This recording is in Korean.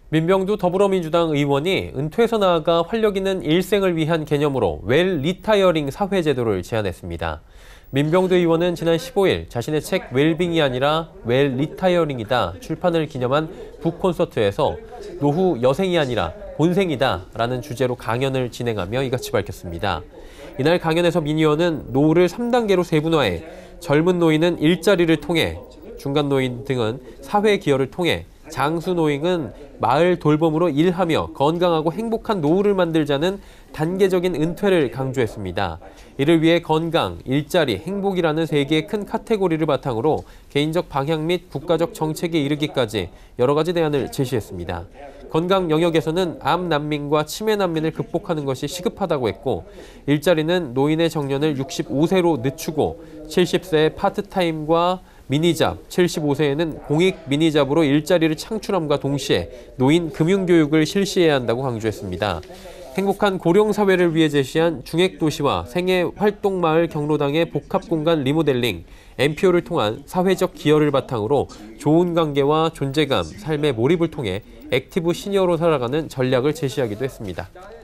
민병두 더불어민주당 의원이 은퇴에서 나아가 활력 있는 일생을 위한 개념으로 웰 리타이어링 사회제도를 제안했습니다. 민병두 의원은 지난 15일 자신의 책 웰빙이 아니라 웰 리타이어링이다 출판을 기념한 북콘서트에서 노후 여생이 아니라 본생이다 라는 주제로 강연을 진행하며 이같이 밝혔습니다. 이날 강연에서 민 의원은 노후를 3단계로 세분화해 젊은 노인은 일자리를 통해, 중간 노인 등은 사회 기여를 통해, 장수 노인은 마을 돌봄으로 일하며 건강하고 행복한 노후를 만들자는 단계적인 은퇴를 강조했습니다. 이를 위해 건강, 일자리, 행복이라는 세 개의 큰 카테고리를 바탕으로 개인적 방향 및 국가적 정책에 이르기까지 여러 가지 대안을 제시했습니다. 건강 영역에서는 암 난민과 치매 난민을 극복하는 것이 시급하다고 했고, 일자리는 노인의 정년을 65세로 늦추고 70세의 파트타임과 미니잡, 75세에는 공익 미니잡으로 일자리를 창출함과 동시에 노인 금융교육을 실시해야 한다고 강조했습니다. 행복한 고령사회를 위해 제시한 중액도시와 생애활동마을 경로당의 복합공간 리모델링, MPO를 통한 사회적 기여를 바탕으로 좋은 관계와 존재감, 삶의 몰입을 통해 액티브 시니어로 살아가는 전략을 제시하기도 했습니다.